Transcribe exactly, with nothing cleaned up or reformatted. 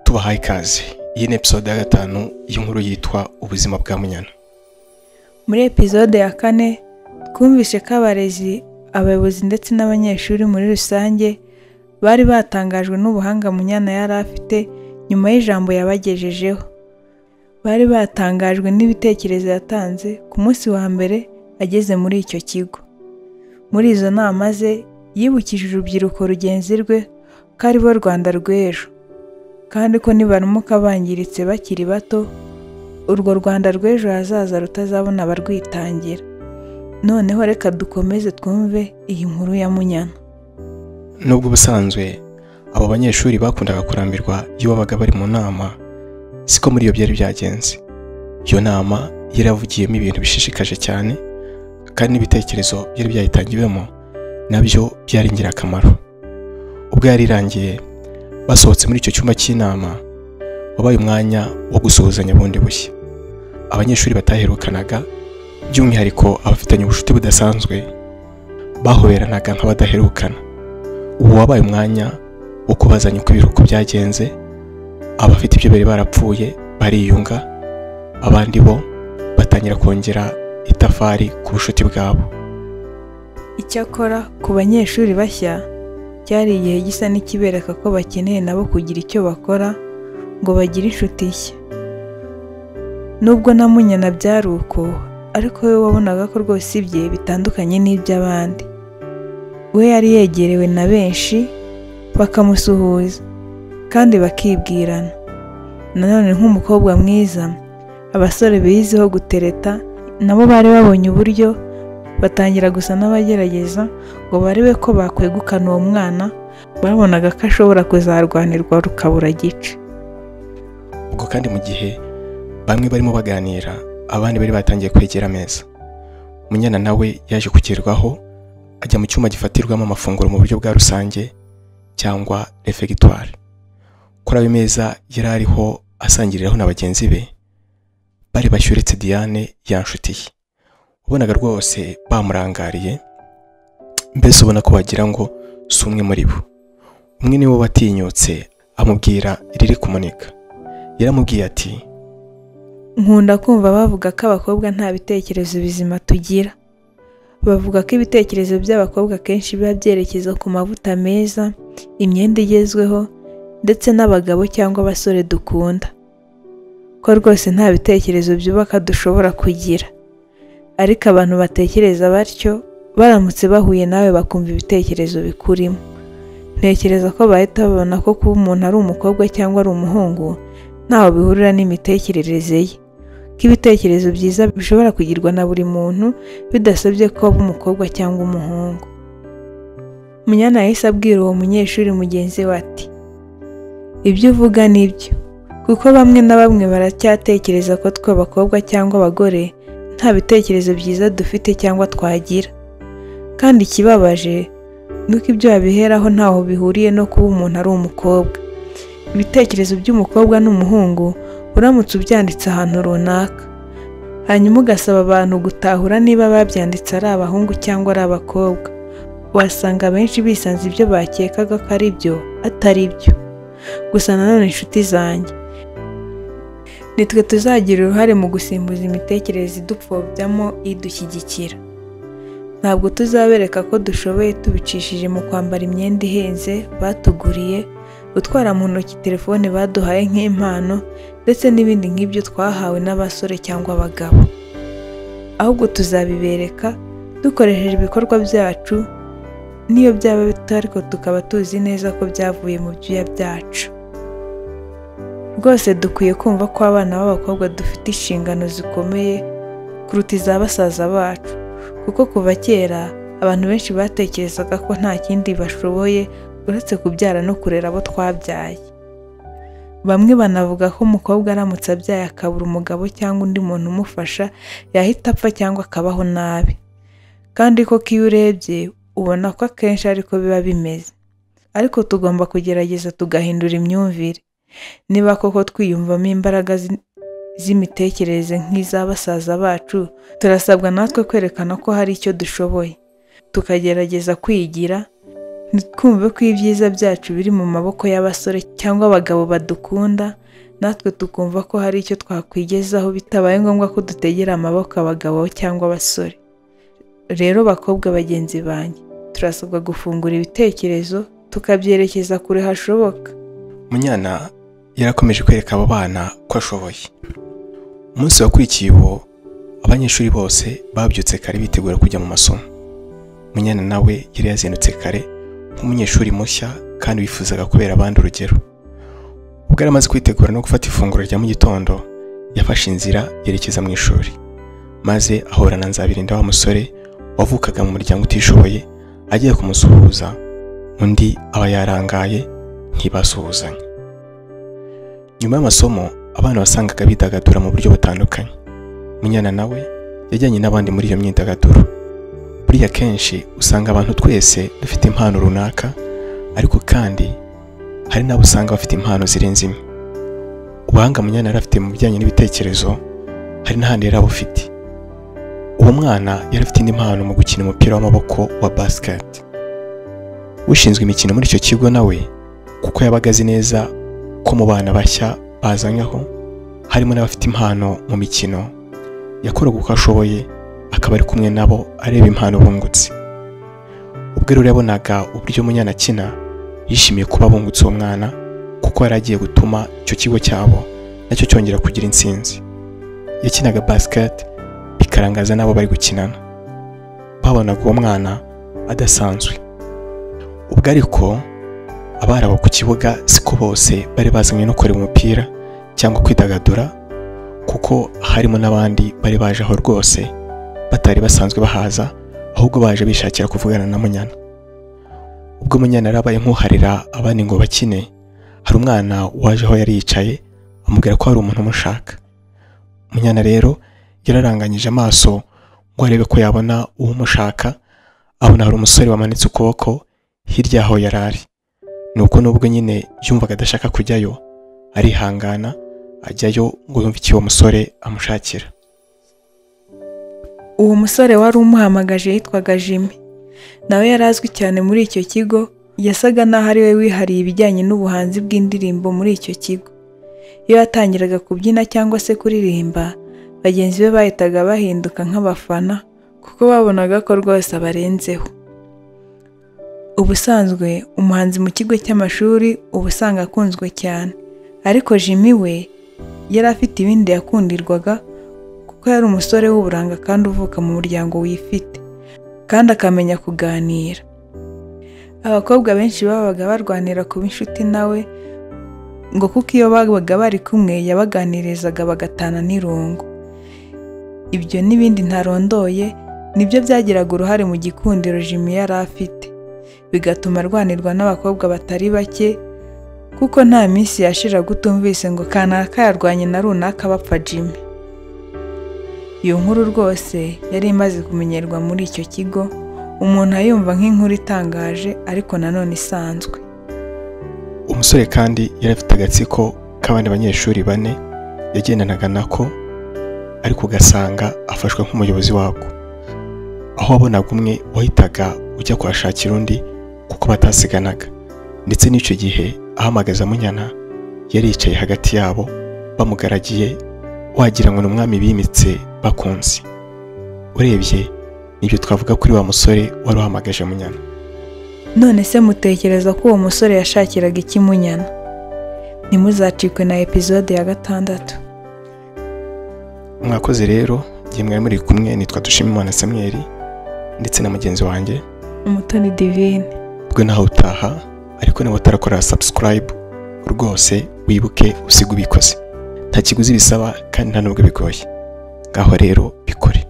tubahaye ikaze. Iyi ni episode ya gatanu y'inkuru yitwa ubuzima bwa Munyana. Muri episode ya kane twumvise ko abarezi, abayobozi ndetse n'abanyeshuri muri rusange bari batangajwe n'ubuhanga Munyana yari afite nyuma y'ijambo yabagejejeho. Bari batangajwe n'ibitekerezo yatanze ku munsi wa mbere ageze muri icyo kigo. Muri izo nama ze yibukije urubyiruko rugenzi rwe ko ari bo Rwanda rw'ejo, kandi ko nibaramuka bangiritse bakiri bato, urwo Rwanda rw'ejo hazaza rutazabona abarwitangira. Noneho reka dukomeze twumve iyi nkuru ya Munyana. Nubwo ubusanzwe abo banyeshuri bakundaga kurambirwa iyo babaga bari mu nama, siko muri iyo byari byagenze. Iyo nama yaravugiyemo ibintu bishishikaje cyane, kandi n'ibitekerezo byari byayitangiwemo nabyo byari ingirakamaro. Ubwo yari irangiye, basohotse muri icyo cyumba cy'inama, wabaye umwanya wo gusuhuzanya bundi bushya. Abanyeshuri bataherukanaga, by'umwihariko abafitanye ubucuti budasanzwe, bahoberanaga nk'abadaherukana. Ubu wabaye umwanya wo kubazanya uko ibiruhuko byagenze. Abafite ibyo bari barapfuye bariyunga, abandi bo batangira kongera itafari ku bucuti bwabo. Icyakora ku banyeshuri bashya cyari igihe gisa n'ikibereka ko bakeneye nabo kugira icyo bakora ngo bagire inshuti nshya. Nubwo na Munyana byari uko, ariko we wabonaga ko rwose ibye bitandukanye n'iby'abandi. We yari yegerewe na benshi, bakamusuhuza kandi bakibwirana. Nanone nk'umukobwa mwiza, abasore biyiziho gutereta nabo bari babonye uburyo, batangira gusa n'abagerageza ngo barebe ko bakwegukana uwo mwana. Babonaga ko ashobora kuzarwanirwa rukabura gice. Ubwo kandi mu gihe bamwe barimo baganira, abandi bari batangiye kwegera ameza. Munyana nawe yaje kugerwaho, ajya mu cyuma gifatirwamo amafunguro mu buryo bwa rusange cyangwa refectoire. Kuri ayo meza yari ariho asangiriraho na bagenzi be, bari bashyuretse Diane yanshutiye. Ubonaga rwose bamurangariye, mbese ubona ko wagira ngo si umwe muri bo. Umwe niwe watinyutse amubwira iriri kumuniga. Yaramubwiye ati, nkunda kumva bavuga ko abakobwa nta bitekerezo bizima tugira. Bavuga ko ibitekerezo by'abakobwa kenshi biba byerekeza ku mavuta meza, imyenda igezweho, ndetse n'abagabo cyangwa abasore dukunda. Ko rwose nta bitekerezo byubaka dushobora kugira. Ariko abantu batekereza batyo baramutse bahuye nawe bakumva ibitekerezo bikurimo, ntekereza ko bahita babona ko kuba umuntu ari umukobwa cyangwa ari umuhungu ntaho bihurira n'imitekerereze ye, ko ibitekerezo byiza bishobora kugirwa na buri muntu bidasabye ko aba umukobwa cyangwa umuhungu. Munyana yahise abwira uwo munyeshuri mugenzi we ati, ibyo uvuga nibyo, kuko bamwe na bamwe baracyatekereza ko twe abakobwa cyangwa abagore nta bitekerezo byiza dufite cyangwa twagira. Kandi ikibabaje nuko ibyo babiheraho ntaho bihuriye no kuba umuntu ari umukobwa. Ibitekerezo by'umukobwa n'umuhungu uramutse ubyanditse ahantu runaka, hanyuma ugasaba abantu gutahura niba babyanditse ari abahungu cyangwa ari abakobwa, wasanga benshi bisanze ibyo bakekaga ko ari byo atari byo. Gusa nanone inshuti zanjye, nitwe tuzagira uruhare mu gusimbuza imitekerereze idupfobyamo idushyigikira. Ntabwo tuzabereka ko dushoboye tubicishije mu kwambara imyenda ihenze batuguriye, gutwara mu ntoki telefone baduhaye nk'impano, ndetse n'ibindi nk'ibyo twahawe n'abasore cyangwa abagabo. Ahubwo tuzabibereka dukoresheje ibikorwa byacu, niyo byaba bito ariko tukaba tuzi neza ko byavuye mu byuya byacu. Rwose dukwiye kumva ko abana b'abakobwa dufite inshingano zikomeye kuruta iza basaza bacu, kuko kuva kera abantu benshi batekerezaga ko nta kindi bashoboye uretse kubyara no kurera abo twabyaye. Bamwe banavuga ko umukobwa aramutse abyaye akabura umugabo cyangwa undi muntu umufasha, yahita apfa cyangwa akabaho nabi. Kandi koko iyo urebye ubona ko akenshi ariko biba bimeze. Ariko tugomba kugerageza tugahindura imyumvire. Niba koko twiyumvamo imbaraga z'imitekerereze nk'iz'abasaza bacu, turasabwa natwe kwerekana ko hari icyo dushoboye, tukagerageza kwigira ntitwumve ko ibyiza byacu biri mu maboko y'abasore cyangwa abagabo badukunda, natwe tukumva ko hari icyo twakwigezaho bitabaye ngombwa ko dutegera amaboko abagabo cyangwa abasore. Rero bakobwa bagenzi banjye, turasabwa gufungura ibitekerezo tukabyerekeza kure hashoboka. Munyana yarakomeje kwereka abo bana ko ashoboye. Umunsi wakurikiye uwo, abanyeshuri bose babyutse kare bitegura kujya mu masomo. Munyana nawe yari yazindutse kare nk'umunyeshuri mushya kandi wifuzaga kubera abandi urugero. Ubwo yari amaze kwitegura no gufata ifunguro rya mu gitondo, yafashe inzira yerekeza mu ishuri, maze ahura na Nzabirinda wa musore wavukaga mu muryango utishoboye. Agiye kumusuhuza, undi aba yarangaye ntibasuhuzanye. Nyuma y'amasomo, abana basangaga bidagadura mu buryo butandukanye. Munyana nawe yajyanye n'abandi muri iyo myidagaduro. Buriya kenshi usanga abantu twese dufite impano runaka, ariko kandi hari n'abo usanga bafite impano zirenze imwe. Ubuhanga Munyana yari afite mu bijyanye n'ibitekerezo hari n'ahandi yari abufite. Uwo mwana yari afite indi mpano mu gukina umupira w'amaboko wa basket. Ushinzwe imikino muri icyo kigo nawe, kuko yabaga azi neza ko mu bana bashya bazanyaho harimo n'abafite impano mu mikino, yakoraga uko ashoboye akaba ari kumwe nabo areba impano bungutse. Ubwo rero yabonaga uburyo Munyana akina, yishimiye kuba bungutse uwo mwana kuko yari agiye gutuma icyo kigo cyabo nacyo cyongera kugira intsinzi. Yakinaga basket bikarangaza nabo bari gukinana. Babonaga uwo mwana adasanzwe. Ubwo ariko abari abo ku kibuga siko bose bari bazanye no kureba umupira cyangwa kwidagadura, kuko harimo n'abandi bari baje aho rwose batari basanzwe bahaza, ahubwo baje bishakira kuvugana na Munyana. Ubwo Munyana yarabaye nk'uharira abandi ngo bakine, hari umwana waje aho yari yicaye amubwira ko hari umuntu umushaka. Munyana rero yararanganyije amaso ngo arebe ko yabona uwo mushaka, abona hari umusore wamanitse ukuboko hirya aho yarari. Nuko nubwo nyine yumvaga adashaka kujyayo, arihangana ajyayo ngo yumve icyo uwo musore amushakira. Uwo musore wari umuhamagaje yitwaga Jimmy. Nawe yari azwi cyane muri icyo kigo, yasaga naho ari we wihariye ibijyanye n'ubuhanzi bw'indirimbo muri icyo kigo. Iyo yatangiraga kubyina cyangwa se kuririmba, bagenzi be bahitaga bahinduka nk'abafana kuko babonaga ko rwose abarenzeho. Ubusanzwe umuhanzi mu kigo cy'amashuri ubusanga akunzwe cyane, ariko Jimmy we yari afite ibindi yakundirwaga kuko yari umusore w'uburanga kandi uvuka mu muryango wifite kandi akamenya kuganira. Abakobwa benshi babaga barwanira kuba inshuti nawe ngo kuko iyo babaga bari kumwe yabaganirizaga bagatana n'irungu. Ibyo n'ibindi ntarondoye nibyo byagiraga uruhare mu gikundiro Jimmy yari afite, bigatuma arwanirwa n'abakobwa batari bake kuko nta minsi yashira gutumvise ngo kanaka yarwanye na runaka bapfa Jimmy. Iyo nkuru rwose yari imaze kumenyerwa muri icyo kigo, umuntu ayumva nk'inkuru itangaje ariko nanone isanzwe. Umusore kandi yari afite agatsiko k'abandi banyeshuri bane yagendanaga nako, ariko ugasanga afashwe nk'umuyobozi wako, aho wabonaga umwe wahitaga ujya kuhashakira undi kuko batasiganaga. Ndetse n'icyo gihe ahamagaza Munyana yari yicaye hagati yabo bamugaragiye, wagira ngo n'umwami bimitse bakunze. Urebye nibyo twavuga kuri wa musore wari uhamagaje Munyana. None se mutekereza ko uwo musore yashakiraga iki Munyana? Ntimuzacikwe na episode ya gatandatu. Mwakoze rero, igihe mwari muri kumwe nitwa Dushimimana Samuel ndetse na mugenzi wanjye Umutoni Divine. Ubwo naho utaha, ariko niba utarakora subscribe rwose wibuke usiga ubikoze. Nta kiguzi bisaba kandi nta nubwo bigoye. Ngaho rero bikore.